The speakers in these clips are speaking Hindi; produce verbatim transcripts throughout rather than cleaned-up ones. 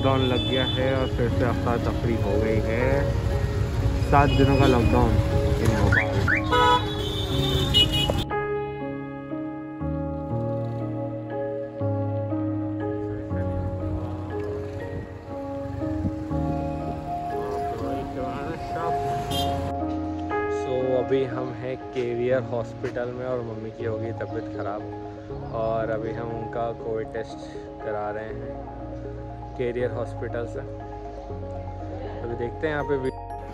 लॉकडाउन लग गया है और फिर से अफरा तफरी हो गई है। सात दिनों का लॉकडाउन इन भोपाल। अभी हम हैं कैरियर हॉस्पिटल में और मम्मी की हो गई तबीयत ख़राब और अभी हम उनका कोविड टेस्ट करा रहे हैं कैरियर हॉस्पिटल से। अभी देखते हैं यहाँ पे।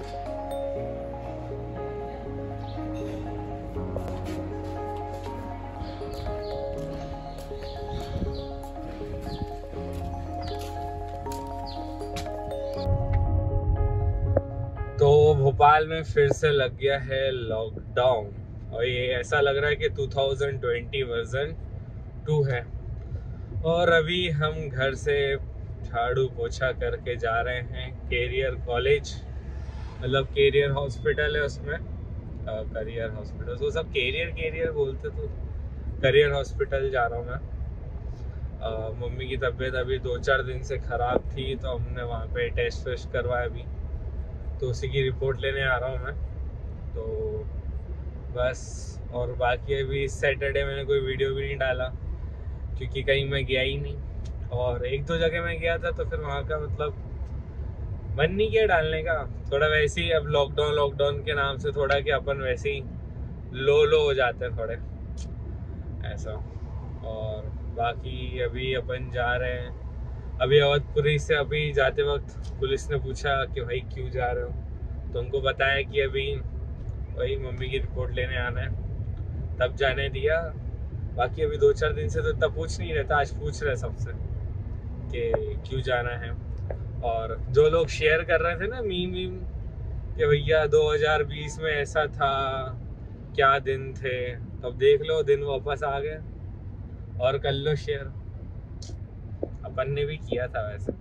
तो भोपाल में फिर से लग गया है लॉकडाउन और ये ऐसा लग रहा है कि दो हज़ार बीस वर्जन टू है। और अभी हम घर से झाड़ू पोछा करके जा रहे हैं कैरियर कॉलेज, मतलब कैरियर हॉस्पिटल है उसमें, करियर हॉस्पिटल, तो सब कैरियर कैरियर बोलते, तो करियर हॉस्पिटल जा रहा हूँ मैं। आ, मम्मी की तबीयत अभी दो चार दिन से ख़राब थी तो हमने वहाँ पे टेस्ट वेस्ट करवाया अभी, तो उसी की रिपोर्ट लेने आ रहा हूँ मैं। तो बस, और बाकी अभी सैटरडे मैंने कोई वीडियो भी नहीं डाला क्योंकि कहीं मैं गया ही नहीं, और एक दो जगह मैं गया था तो फिर वहाँ का मतलब मन नहीं किया डालने का। थोड़ा वैसे ही अब लॉकडाउन लॉकडाउन के नाम से थोड़ा कि अपन वैसे ही लो लो हो जाते हैं थोड़े ऐसा। और बाकी अभी अपन जा रहे हैं अभी अवधपुरी से। अभी जाते वक्त पुलिस ने पूछा कि भाई क्यों जा रहे हो, तो उनको बताया कि अभी वही मम्मी की रिपोर्ट लेने आना है, तब जाने दिया। बाकी अभी दो चार दिन से तो तब पूछ नहीं रहता, आज पूछ रहे सबसे कि क्यों जाना है। और जो लोग शेयर कर रहे थे ना मीम मीम कि भैया दो हज़ार बीस में ऐसा था, क्या दिन थे, तब देख लो दिन वापस आ गए और कर लो शेयर। अपन ने भी किया था वैसे।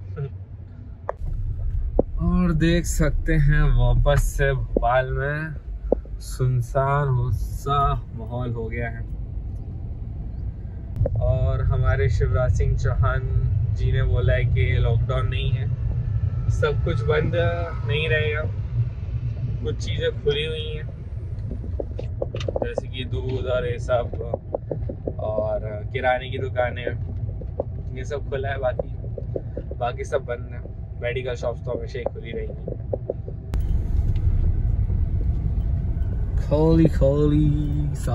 और देख सकते हैं वापस से भोपाल में सुनसान सा माहौल हो गया है। और हमारे शिवराज सिंह चौहान जी ने बोला है कि लॉकडाउन नहीं है, सब कुछ बंद नहीं रहेगा, कुछ चीज़ें खुली हुई हैं जैसे कि दूध और ये सब, और किराने की दुकानें, ये सब खुला है। बाकी बाकी सब बंद है। मेडिकल शॉप्स तो हमेशा ही खुली रहेंगी। खोली खोली सा।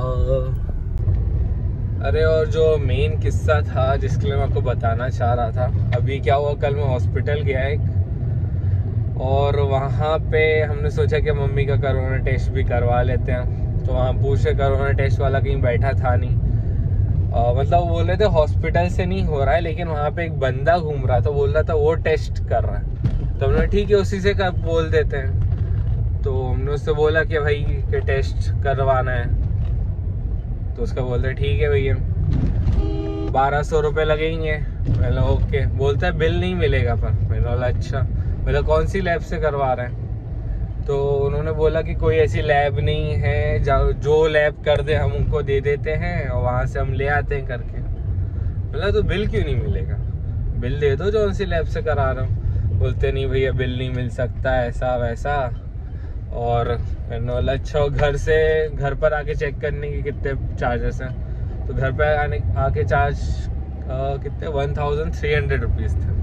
अरे और जो मेन किस्सा था जिसके लिए मैं आपको बताना चाह रहा था, अभी क्या हुआ, कल मैं हॉस्पिटल गया एक, और वहाँ पे हमने सोचा कि मम्मी का कोरोना टेस्ट भी करवा लेते हैं। तो वहाँ पूछे, कोरोना टेस्ट वाला कहीं बैठा था नहीं, आ, मतलब वो बोल रहे थे हॉस्पिटल से नहीं हो रहा है, लेकिन वहाँ पे एक बंदा घूम रहा था, बोल रहा था वो टेस्ट कर रहा है। तो हमने ठीक है उसी से कर बोल देते हैं। तो हमने उससे बोला कि भाई कि टेस्ट करवाना है, तो उसका बोलते ठीक है भैया बारह सौ रुपये लगेंगे। मैंने ओके, बोलता है बिल नहीं मिलेगा, पर मैंने बोला अच्छा, मैंने कौन सी लैब से करवा रहे हैं। तो उन्होंने बोला कि कोई ऐसी लैब नहीं है, जो लैब कर दे हम उनको दे देते हैं और वहाँ से हम ले आते हैं करके। बोला तो बिल क्यों नहीं मिलेगा, बिल दे दो जो सी लैब से करा रहा हूँ। बोलते नहीं भैया बिल नहीं मिल सकता, ऐसा वैसा। और मैंने बोला अच्छा, घर से घर पर आके चेक करने के कितने चार्जेस हैं। तो घर पर आने आके चार्ज आ, कितने one thousand three hundred rupees थे।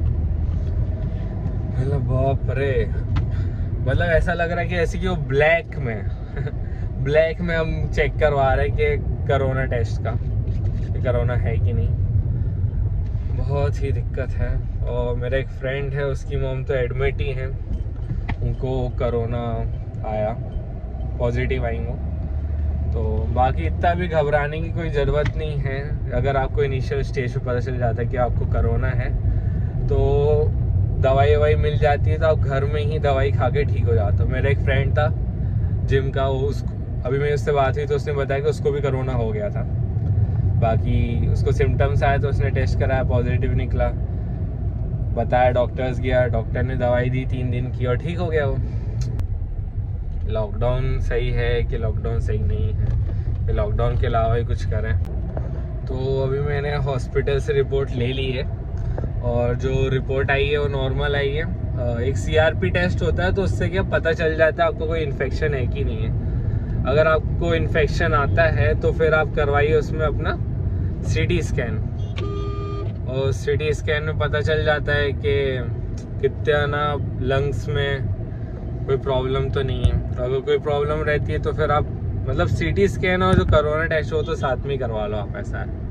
मतलब बाप रे, मतलब ऐसा लग रहा है कि ऐसे कि वो ब्लैक में ब्लैक में हम चेक करवा रहे हैं कि कोरोना टेस्ट का कोरोना है कि नहीं। बहुत ही दिक्कत है। और मेरा एक फ्रेंड है, उसकी मॉम तो एडमिट ही है, उनको कोरोना आया, पॉजिटिव आई वो। तो बाकी इतना भी घबराने की कोई ज़रूरत नहीं है। अगर आपको इनिशियल स्टेज पे पता चल जाता है कि आपको कोरोना है तो दवाई ववाई मिल जाती है, तो आप घर में ही दवाई खा के ठीक हो जाता हो। मेरा एक फ्रेंड था जिम का, वो उसको अभी मेरी उससे बात हुई तो उसने बताया कि उसको भी कोरोना हो गया था। बाकी उसको सिम्टम्स आए तो उसने टेस्ट कराया, पॉजिटिव निकला, बताया डॉक्टर्स गया, डॉक्टर ने दवाई दी तीन दिन की और ठीक हो गया वो। लॉकडाउन सही है कि लॉकडाउन सही नहीं है, कि लॉकडाउन के अलावा ही कुछ करें। तो अभी मैंने हॉस्पिटल से रिपोर्ट ले ली है और जो रिपोर्ट आई है वो नॉर्मल आई है। एक सीआरपी टेस्ट होता है तो उससे क्या पता चल जाता है आपको कोई इन्फेक्शन है कि नहीं है। अगर आपको इन्फेक्शन आता है तो फिर आप करवाइए उसमें अपना सीटी स्कैन, और सीटी स्कैन में पता चल जाता है कि कितना ना लंग्स में कोई प्रॉब्लम तो नहीं है। अगर कोई प्रॉब्लम रहती है तो फिर आप मतलब सीटी स्कैन और जो कोरोना टेस्ट हो तो साथ में ही करवा लो आप। ऐसा है,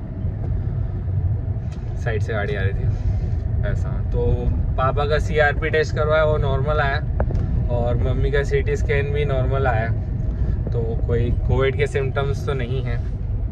साइड से गाड़ी आ रही थी ऐसा। तो पापा का सीआरपी टेस्ट करवाया वो नॉर्मल आया, और मम्मी का सीटी स्कैन भी नॉर्मल आया। तो कोई कोविड के सिम्टम्स तो नहीं हैं।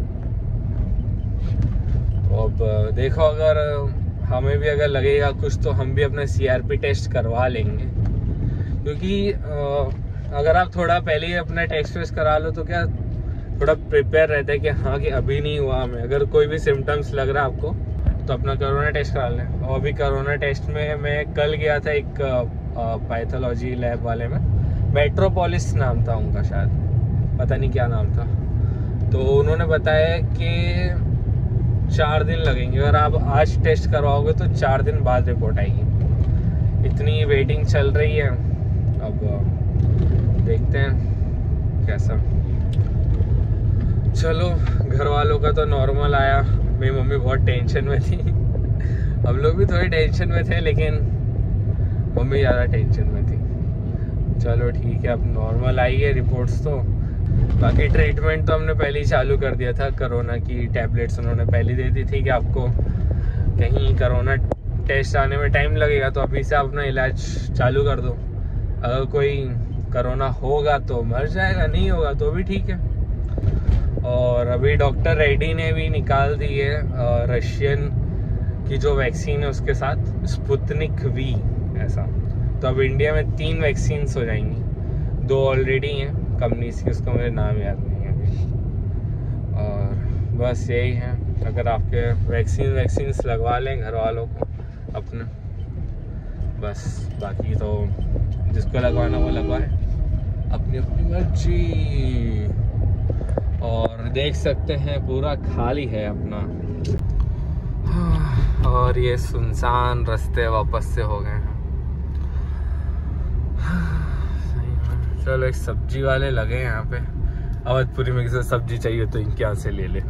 तो अब देखो, अगर हमें भी अगर लगेगा कुछ तो हम भी अपना सीआरपी टेस्ट करवा लेंगे, क्योंकि अगर आप थोड़ा पहले ही अपना टेस्ट वेस्ट करा लो तो क्या थोड़ा प्रिपेयर रहता है कि हाँ कि अभी नहीं हुआ हमें। अगर कोई भी सिम्टम्स लग रहा है आपको तो अपना कोरोना टेस्ट करा लें। और अभी कोरोना टेस्ट में मैं कल गया था एक पैथोलॉजी लैब वाले में, मेट्रोपोलिस नाम था उनका, शायद पता नहीं क्या नाम था। तो उन्होंने बताया कि चार दिन लगेंगे। अगर आप आज टेस्ट करवाओगे तो चार दिन बाद रिपोर्ट आएगी। इतनी वेटिंग चल रही है, अब देखते हैं कैसा। चलो, घर वालों का तो नॉर्मल आया, मेरी मम्मी बहुत टेंशन में थी। हम लोग भी थोड़ी टेंशन में थे, लेकिन मम्मी ज़्यादा टेंशन में थी। चलो ठीक है, अब नॉर्मल आई है रिपोर्ट्स तो। बाकी ट्रीटमेंट तो हमने पहले ही चालू कर दिया था। कोरोना की टैबलेट्स उन्होंने पहले दे दी थी कि आपको कहीं कोरोना टेस्ट आने में टाइम लगेगा तो अभी से अपना इलाज चालू कर दो। अगर कोई कोरोना होगा तो मर जाएगा, नहीं होगा तो भी ठीक है। और अभी डॉक्टर रेड्डी ने भी निकाल दी है रशियन की जो वैक्सीन है उसके साथ स्पुतनिक वी ऐसा। तो अब इंडिया में तीन वैक्सीन्स हो जाएंगी, दो ऑलरेडी हैं कंपनीज की, उसका मुझे नाम याद नहीं है अभी। और बस यही है, अगर आपके वैक्सीन वैक्सीन्स लगवा लें घर वालों को अपने, बस। बाकी तो जिसको लगवाना वो लगवाए, अपनी अपनी मर्जी। और देख सकते हैं पूरा खाली है अपना, और ये सुनसान रास्ते वापस से हो गए हैं। चलो, एक सब्जी वाले लगे हैं यहाँ पे। अवधपुरी में किसी सब्जी चाहिए तो इनके यहाँ से ले ले।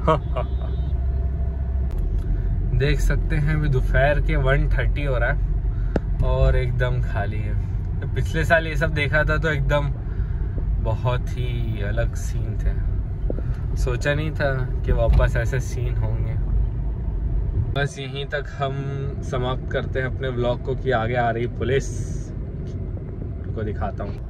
देख सकते हैं अभी दोपहर के वन थर्टी हो रहा है और एकदम खाली है। तो पिछले साल ये सब देखा था तो एकदम बहुत ही अलग सीन थे। सोचा नहीं था कि वापस ऐसे सीन होंगे। बस यहीं तक हम समाप्त करते हैं अपने व्लॉग को, कि आगे आ रही पुलिस को दिखाता हूँ।